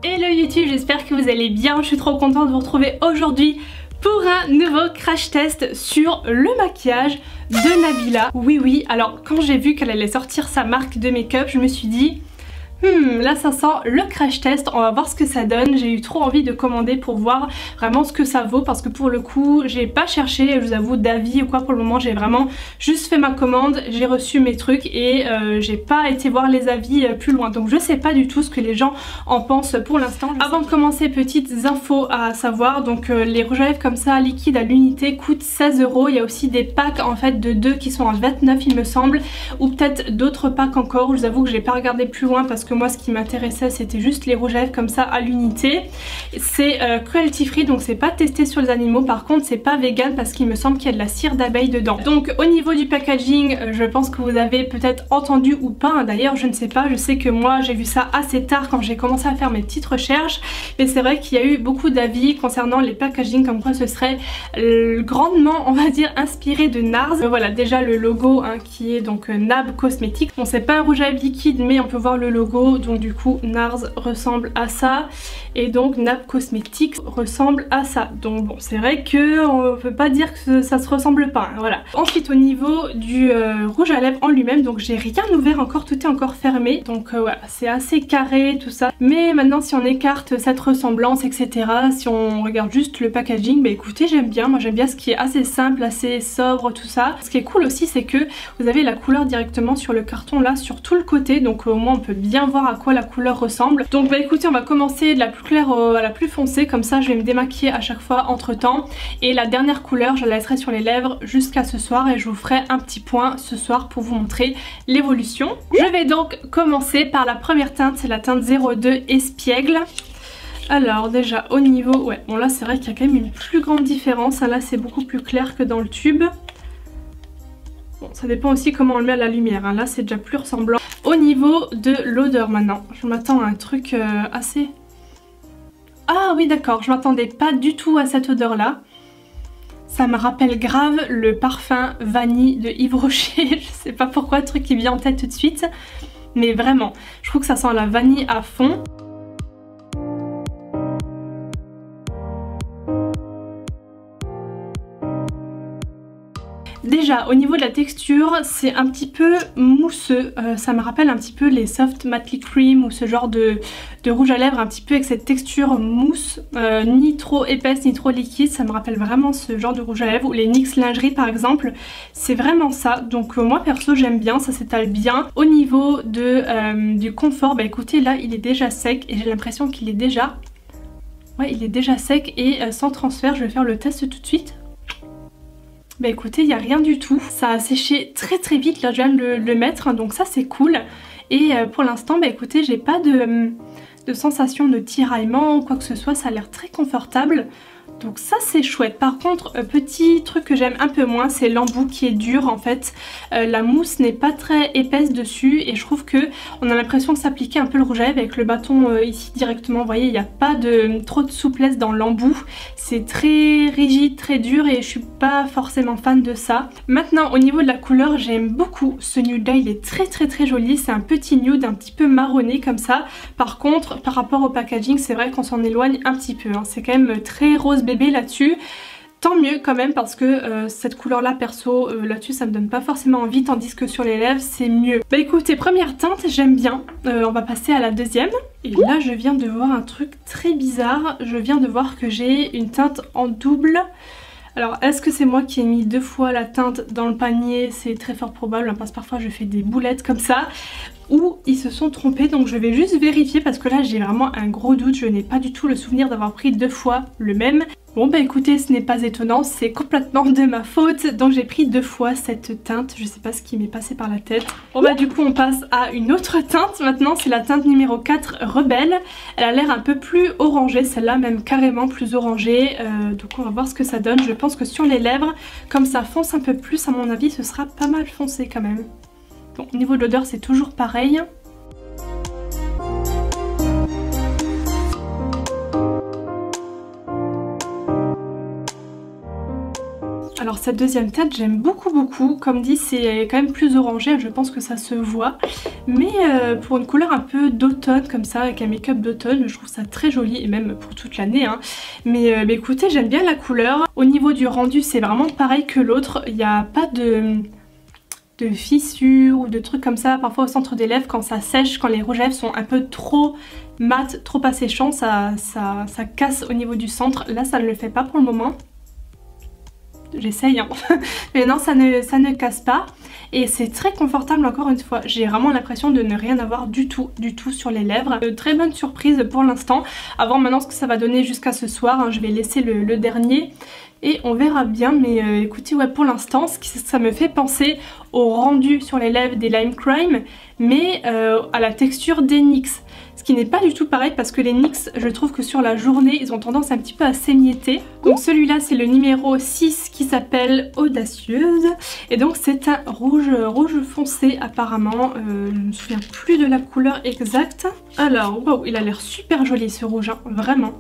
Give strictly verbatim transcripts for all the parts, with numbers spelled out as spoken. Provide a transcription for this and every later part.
Hello YouTube, j'espère que vous allez bien, je suis trop contente de vous retrouver aujourd'hui pour un nouveau crash test sur le maquillage de Nabila. Oui oui, alors quand j'ai vu qu'elle allait sortir sa marque de make-up, je me suis dit... Hmm, là ça sent le crash test, on va voir ce que ça donne. J'ai eu trop envie de commander pour voir vraiment ce que ça vaut parce que pour le coup j'ai pas cherché, je vous avoue, d'avis ou quoi pour le moment. J'ai vraiment juste fait ma commande, j'ai reçu mes trucs et euh, j'ai pas été voir les avis plus loin. Donc je sais pas du tout ce que les gens en pensent pour l'instant. Avant de commencer, petites infos à savoir. Donc euh, les rouges à lèvres comme ça liquide à l'unité coûtent seize euros. Il y a aussi des packs en fait de deux qui sont à vingt-neuf il me semble, ou peut-être d'autres packs encore. Je vous avoue que j'ai pas regardé plus loin parce que moi ce qui m'intéressait c'était juste les rouges à lèvres comme ça à l'unité. C'est euh, cruelty free, donc c'est pas testé sur les animaux. Par contre c'est pas vegan parce qu'il me semble qu'il y a de la cire d'abeille dedans. Donc au niveau du packaging, euh, je pense que vous avez peut-être entendu ou pas, hein. D'ailleurs je ne sais pas, je sais que moi j'ai vu ça assez tard quand j'ai commencé à faire mes petites recherches, mais c'est vrai qu'il y a eu beaucoup d'avis concernant les packaging comme quoi ce serait euh, grandement on va dire inspiré de Nars. Euh, voilà déjà le logo hein, qui est donc euh, Nab Cosmetics. Bon c'est pas un rouge à lèvres liquide mais on peut voir le logo. Donc du coup Nars ressemble à ça et donc Nab Cosmetics ressemble à ça. Donc bon c'est vrai que on peut pas dire que ça se ressemble pas hein, voilà. Ensuite au niveau du euh, rouge à lèvres en lui-même, donc j'ai rien ouvert encore, tout est encore fermé. Donc euh, voilà c'est assez carré tout ça. Mais maintenant si on écarte cette ressemblance etc, si on regarde juste le packaging, bah écoutez j'aime bien, moi j'aime bien ce qui est assez simple, assez sobre tout ça. Ce qui est cool aussi c'est que vous avez la couleur directement sur le carton là, sur tout le côté, donc au moins on peut bien voir à quoi la couleur ressemble. Donc bah écoutez on va commencer de la plus claire à la plus foncée, comme ça je vais me démaquiller à chaque fois entre temps, et la dernière couleur je la laisserai sur les lèvres jusqu'à ce soir et je vous ferai un petit point ce soir pour vous montrer l'évolution. Je vais donc commencer par la première teinte, c'est la teinte zéro deux Espiègle. Alors déjà au niveau, ouais bon là c'est vrai qu'il y a quand même une plus grande différence, hein, là c'est beaucoup plus clair que dans le tube. Bon, ça dépend aussi comment on le met à la lumière, hein. Là c'est déjà plus ressemblant. Au niveau de l'odeur maintenant, je m'attends à un truc euh, assez... Ah oui d'accord, je m'attendais pas du tout à cette odeur là. Ça me rappelle grave le parfum vanille de Yves Rocher, je sais pas pourquoi, le truc qui vient en tête tout de suite. Mais vraiment, je trouve que ça sent la vanille à fond. Déjà au niveau de la texture c'est un petit peu mousseux, euh, ça me rappelle un petit peu les soft matte lip cream ou ce genre de, de rouge à lèvres un petit peu avec cette texture mousse, euh, ni trop épaisse ni trop liquide. Ça me rappelle vraiment ce genre de rouge à lèvres, ou les N Y X lingerie par exemple, c'est vraiment ça. Donc euh, moi perso j'aime bien, ça s'étale bien. Au niveau de, euh, du confort, bah écoutez là il est déjà sec et j'ai l'impression qu'il est déjà... Ouais il est déjà sec et euh, sans transfert. Je vais faire le test tout de suite. Bah écoutez, il n'y a rien du tout. Ça a séché très très vite, là je viens de le, le mettre, hein, donc ça c'est cool. Et euh, pour l'instant, bah écoutez, j'ai pas de, de sensation de tiraillement ou quoi que ce soit, ça a l'air très confortable. Donc ça c'est chouette. Par contre, euh, petit truc que j'aime un peu moins, c'est l'embout qui est dur en fait. Euh, la mousse n'est pas très épaisse dessus et je trouve que on a l'impression que s'appliquer un peu le rouge à lèvres avec le bâton euh, ici directement. Vous voyez, il n'y a pas de trop de souplesse dans l'embout. C'est très rigide, très dur et je suis pas forcément fan de ça. Maintenant au niveau de la couleur, j'aime beaucoup ce nude là, il est très très très joli. C'est un petit nude un petit peu marronné comme ça. Par contre, par rapport au packaging, c'est vrai qu'on s'en éloigne un petit peu, hein. C'est quand même très rose bébé là-dessus. Tant mieux quand même parce que euh, cette couleur là perso euh, là-dessus ça me donne pas forcément envie, tandis que sur les lèvres c'est mieux. Bah écoutez, première teinte j'aime bien, euh, on va passer à la deuxième. Et là je viens de voir un truc très bizarre, je viens de voir que j'ai une teinte en double. Alors est-ce que c'est moi qui ai mis deux fois la teinte dans le panier? C'est très fort probable hein, parce que parfois je fais des boulettes comme ça. Ou ils se sont trompés, donc je vais juste vérifier parce que là j'ai vraiment un gros doute, je n'ai pas du tout le souvenir d'avoir pris deux fois le même. Bon bah écoutez, ce n'est pas étonnant, c'est complètement de ma faute, donc j'ai pris deux fois cette teinte, je sais pas ce qui m'est passé par la tête. Bon bah du coup on passe à une autre teinte maintenant, c'est la teinte numéro quatre Rebelle. Elle a l'air un peu plus orangée, celle-là même carrément plus orangée, euh, donc on va voir ce que ça donne. Je pense que sur les lèvres, comme ça fonce un peu plus, à mon avis ce sera pas mal foncé quand même. Bon, au niveau de l'odeur c'est toujours pareil. Alors cette deuxième teinte j'aime beaucoup beaucoup, comme dit c'est quand même plus orangé, je pense que ça se voit, mais euh, pour une couleur un peu d'automne comme ça, avec un make-up d'automne, je trouve ça très joli et même pour toute l'année hein. mais, euh, mais écoutez, j'aime bien la couleur. Au niveau du rendu c'est vraiment pareil que l'autre, il n'y a pas de... de fissures ou de trucs comme ça. Parfois au centre des lèvres quand ça sèche, quand les rouges à lèvres sont un peu trop mat, trop asséchants, ça, ça, ça casse au niveau du centre. Là ça ne le fait pas pour le moment. J'essaye hein. mais non, ça ne, ça ne casse pas et c'est très confortable encore une fois. J'ai vraiment l'impression de ne rien avoir du tout du tout sur les lèvres. Euh, très bonne surprise pour l'instant. À voir maintenant ce que ça va donner jusqu'à ce soir hein. Je vais laisser le, le dernier et on verra bien, mais euh, écoutez ouais, pour l'instant ça me fait penser au rendu sur les lèvres des Lime Crime, mais euh, à la texture des N Y X, ce qui n'est pas du tout pareil parce que les N Y X, je trouve que sur la journée ils ont tendance un petit peu à s'émietter. Donc celui-là c'est le numéro six qui s'appelle Audacieuse et donc c'est un rouge rouge foncé apparemment. euh, je ne me souviens plus de la couleur exacte. Alors wow, il a l'air super joli ce rouge hein, vraiment.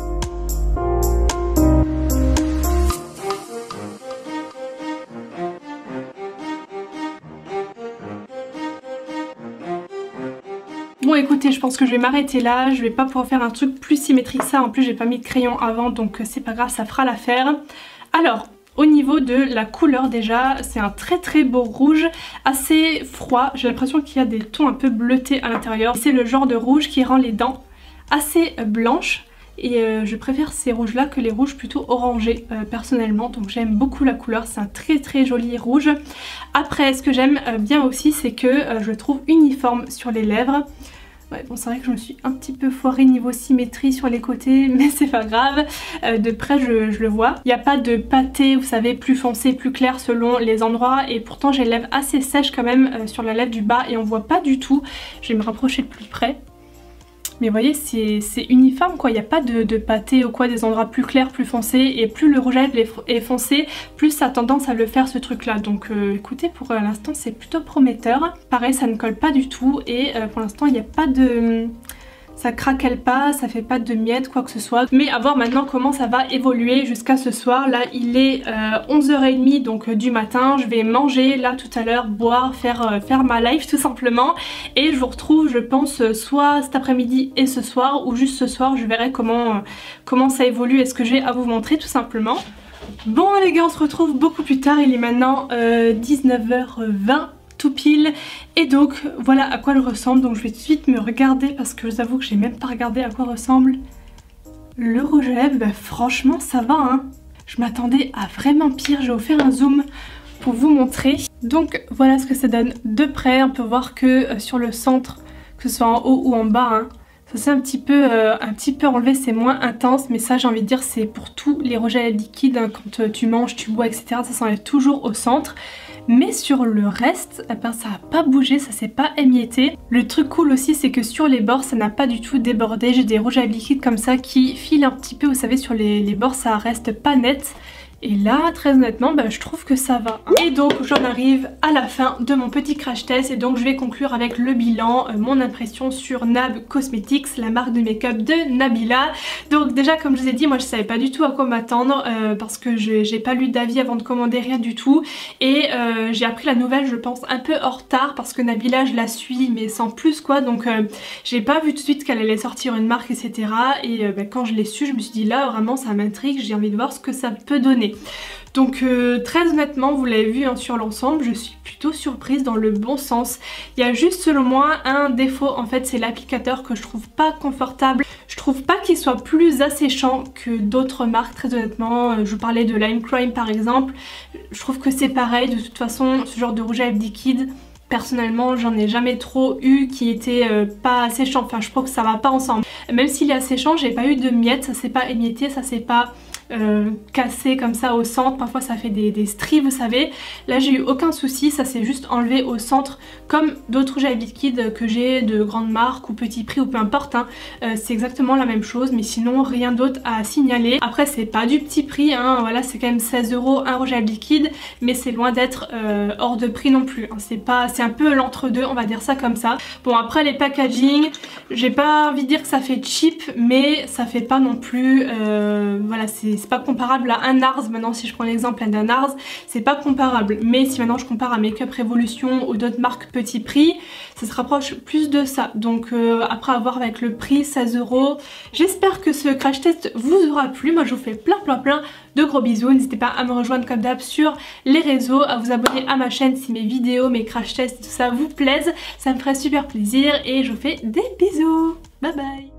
Bon écoutez, je pense que je vais m'arrêter là, je vais pas pouvoir faire un truc plus symétrique que ça, en plus j'ai pas mis de crayon avant donc c'est pas grave, ça fera l'affaire. Alors, au niveau de la couleur déjà, c'est un très très beau rouge, assez froid, j'ai l'impression qu'il y a des tons un peu bleutés à l'intérieur. C'est le genre de rouge qui rend les dents assez blanches. Et euh, je préfère ces rouges là que les rouges plutôt orangés euh, personnellement, donc j'aime beaucoup la couleur, c'est un très très joli rouge. Après ce que j'aime euh, bien aussi c'est que euh, je le trouve uniforme sur les lèvres. Ouais, bon c'est vrai que je me suis un petit peu foirée niveau symétrie sur les côtés, mais c'est pas grave, euh, de près je, je le vois. Il n'y a pas de pâté, vous savez, plus foncé, plus clair selon les endroits, et pourtant j'ai les lèvres assez sèches quand même euh, sur la lèvre du bas et on voit pas du tout. Je vais me rapprocher de plus près. Mais vous voyez, c'est uniforme quoi, il n'y a pas de, de pâté ou quoi, des endroits plus clairs, plus foncés, et plus le rouge à lèvres est foncé, plus ça a tendance à le faire ce truc là. Donc euh, écoutez, pour euh, l'instant c'est plutôt prometteur. Pareil, ça ne colle pas du tout et euh, pour l'instant il n'y a pas de... ça craquelle pas, ça fait pas de miettes, quoi que ce soit. Mais à voir maintenant comment ça va évoluer jusqu'à ce soir. Là il est euh, onze heures trente donc euh, du matin. Je vais manger là tout à l'heure, boire, faire, euh, faire ma live tout simplement. Et je vous retrouve je pense euh, soit cet après-midi et ce soir ou juste ce soir. Je verrai comment, euh, comment ça évolue et ce que j'ai à vous montrer tout simplement. Bon les gars, on se retrouve beaucoup plus tard. Il est maintenant euh, dix-neuf heures vingt. Tout pile, et donc voilà à quoi elle ressemble. Donc je vais tout de suite me regarder parce que je vous avoue que j'ai même pas regardé à quoi ressemble le rouge à lèvres. Bah, franchement ça va hein, je m'attendais à vraiment pire. Je vais vous faire un zoom pour vous montrer. Donc voilà ce que ça donne de près. On peut voir que euh, sur le centre, que ce soit en haut ou en bas hein, ça s'est un petit peu euh, un petit peu enlevé, c'est moins intense, mais ça j'ai envie de dire c'est pour tous les rouges à lèvres liquides hein, quand euh, tu manges, tu bois, et cetera. Ça s'enlève toujours au centre. Mais sur le reste, eh ben, ça n'a pas bougé, ça s'est pas émietté. Le truc cool aussi c'est que sur les bords ça n'a pas du tout débordé. J'ai des rouges à lèvres liquides comme ça qui filent un petit peu, vous savez sur les, les bords ça reste pas net. Et là, très honnêtement, bah, je trouve que ça va. Et donc, j'en arrive à la fin de mon petit crash test. Et donc, je vais conclure avec le bilan, euh, mon impression sur Nab Cosmetics, la marque de make-up de Nabila. Donc déjà, comme je vous ai dit, moi je savais pas du tout à quoi m'attendre euh, parce que j'ai pas lu d'avis avant de commander, rien du tout. Et euh, j'ai appris la nouvelle, je pense, un peu en retard parce que Nabila, je la suis, mais sans plus quoi. Donc, euh, j'ai pas vu tout de suite qu'elle allait sortir une marque, et cetera. Et euh, bah, quand je l'ai su, je me suis dit là, vraiment, ça m'intrigue, j'ai envie de voir ce que ça peut donner. Donc euh, très honnêtement, vous l'avez vu hein, sur l'ensemble, je suis plutôt surprise dans le bon sens. Il y a juste selon moi un défaut, en fait c'est l'applicateur que je trouve pas confortable. Je trouve pas qu'il soit plus asséchant que d'autres marques, très honnêtement. Je vous parlais de Lime Crime par exemple, je trouve que c'est pareil. De toute façon ce genre de rouge à lèvres liquide, personnellement j'en ai jamais trop eu qui était euh, pas asséchant, enfin je trouve que ça va pas ensemble. Même s'il est asséchant, j'ai pas eu de miettes, ça s'est pas émietté, ça s'est pas Euh, cassé comme ça au centre, parfois ça fait des, des stries vous savez. Là j'ai eu aucun souci, ça s'est juste enlevé au centre comme d'autres rouges à lèvres liquides que j'ai de grandes marques ou petit prix ou peu importe hein. euh, c'est exactement la même chose, mais sinon rien d'autre à signaler. Après c'est pas du petit prix hein, voilà, c'est quand même seize euros un rouge à lèvres liquide, mais c'est loin d'être euh, hors de prix non plus hein. C'est pas, c'est un peu l'entre-deux, on va dire ça comme ça. Bon après les packaging, j'ai pas envie de dire que ça fait cheap, mais ça fait pas non plus euh, voilà, c'est c'est pas comparable à un Nars. Maintenant si je prends l'exemple d'un Nars, c'est pas comparable, mais si maintenant je compare à Makeup Revolution ou d'autres marques petit prix, ça se rapproche plus de ça. Donc euh, après avoir avec le prix seize euros, j'espère que ce crash test vous aura plu. Moi je vous fais plein plein plein de gros bisous. N'hésitez pas à me rejoindre comme d'hab sur les réseaux, à vous abonner à ma chaîne si mes vidéos, mes crash tests, tout ça vous plaisent, ça me ferait super plaisir et je vous fais des bisous. Bye bye.